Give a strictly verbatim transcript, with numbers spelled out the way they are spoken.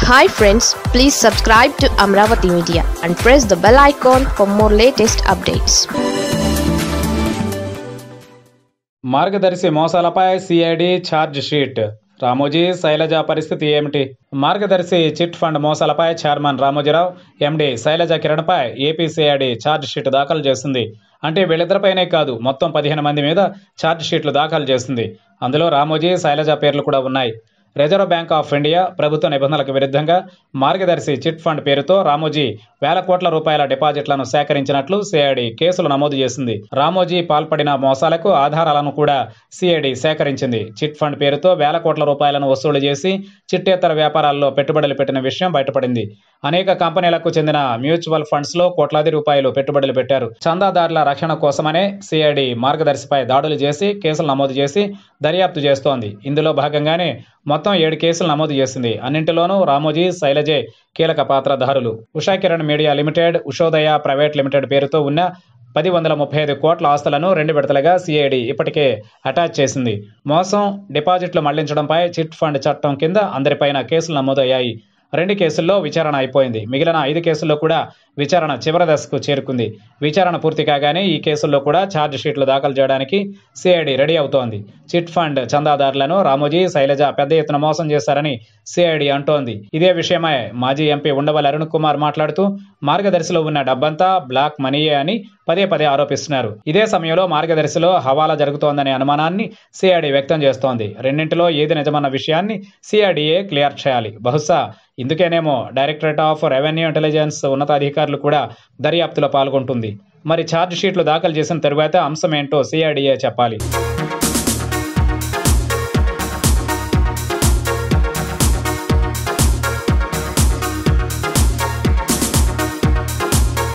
Hi friends, please subscribe to Amaravathi Media and press the bell icon for more latest updates. Margadarsi మోసాలపై CID charge sheet. Ramoji Sailaja పరిస్థితి ఏమిటి? Margadarsi chit fund మోసాలపై chairman Ramojirao, MD Sailaja కిరణ్పై AP CID charge sheet దాఖలు చేసింది. అంటే వీళ్ళిద్దరిపైనే కాదు, మొత్తం పదిహేను మంది మీద ఛార్జ్ షీట్లు దాఖలు చేసింది. అందులో రామోజీ, శైలజ పేర్లు కూడా ఉన్నాయి. రిజర్వ్ బ్యాంక్ ఆఫ్ ఇండియా ప్రభుత్వ నిబంధనలకు విరుద్ధంగా మార్గదర్శి చిట్ ఫండ్ పేరుతో రామోజీ వేల కోట్ల రూపాయల డిపాజిట్లను సేకరించినట్లు సిఐడి కేసులు నమోదు చేసింది. రామోజీ పాల్పడిన మోసాలకు ఆధారాలను కూడా సిఐడి సేకరించింది. చిట్ ఫండ్ పేరుతో వేల కోట్ల రూపాయలను వసూలు చేసి చిట్టేతర వ్యాపారాల్లో పెట్టుబడులు పెట్టిన విషయం బయటపడింది. అనేక కంపెనీలకు చెందిన మ్యూచువల్ ఫండ్స్ లో కోట్లాది రూపాయలు పెట్టుబడులు పెట్టారు. చందాదారుల రక్షణ కోసమనే సిఐడి మార్గదర్శిపై దాడులు చేసి కేసులు నమోదు చేసి దర్యాప్తు చేస్తోంది. ఇందులో భాగంగానే మొత్తం ఏడు కేసులు నమోదు చేసింది. అన్నింటిలోనూ రామోజీ, శైలజే కీలక పాత్రధారులు. Usha Kiran media limited, Ushodaya private limited పేరుతో ఉన్న పది వందల ముప్పై ఐదు కోట్ల ఆస్తులను రెండు విడతలుగా సిఐడి ఇప్పటికే అటాచ్ చేసింది. మోసం, డిపాజిట్లు మళ్లించడంపై చిట్ ఫండ్ చట్టం కింద అందరిపైన కేసులు నమోదయ్యాయి. రెండు కేసుల్లో విచారణ అయిపోయింది. మిగిలిన ఐదు కేసుల్లో కూడా విచారణ చివరి దశకు చేరుకుంది. విచారణ పూర్తి కాగానే ఈ కేసుల్లో కూడా ఛార్జ్ షీట్లు దాఖలు చేయడానికి సిఐడి రెడీ అవుతోంది. చిట్ ఫండ్ చందాదారులను రామోజీ, శైలజ పెద్ద ఎత్తున మోసం చేశారని సిఐడి అంటోంది. ఇదే విషయమై మాజీ ఎంపీ ఉండవల్లి అరుణ్ కుమార్ మాట్లాడుతూ మార్గదర్శిలో ఉన్న డబ్బంతా బ్లాక్ మనీయే అని పదే పదే ఆరోపిస్తున్నారు. ఇదే సమయంలో మార్గదర్శిలో హవాలా జరుగుతోందనే అనుమానాన్ని సిఐడి వ్యక్తం చేస్తోంది. రెండింటిలో ఏది నిజమన్న విషయాన్ని సిఐడియే క్లియర్ చేయాలి. బహుశా ఇందుకేనేమో డైరెక్టరేట్ ఆఫ్ రెవెన్యూ ఇంటెలిజెన్స్ ఉన్నతాధికారులు కూడా దర్యాప్తులో పాల్గొంటుంది. మరి ఛార్జ్ షీట్లు దాఖలు చేసిన తరువాత అంశం ఏంటో సిఐడియే చెప్పాలి.